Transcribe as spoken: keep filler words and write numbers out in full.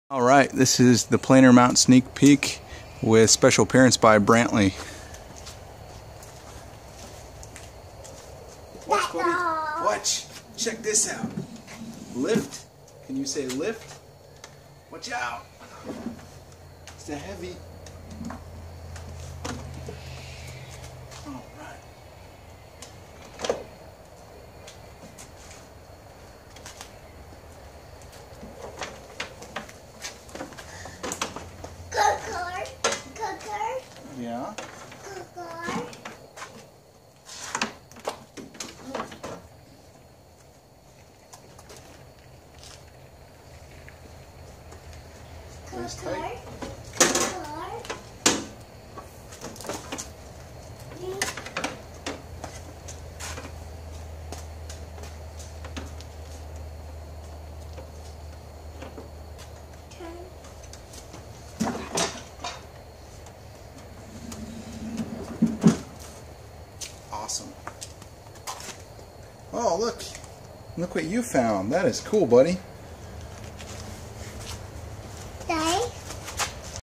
Alright, this is the planer mount sneak peek with special appearance by Brantley. Watch, buddy. Watch. Check this out. Lift. Can you say lift? Watch out. It's a heavy. Alright. Yeah. Place tight. Awesome. Oh, look. Look what you found. That is cool, buddy.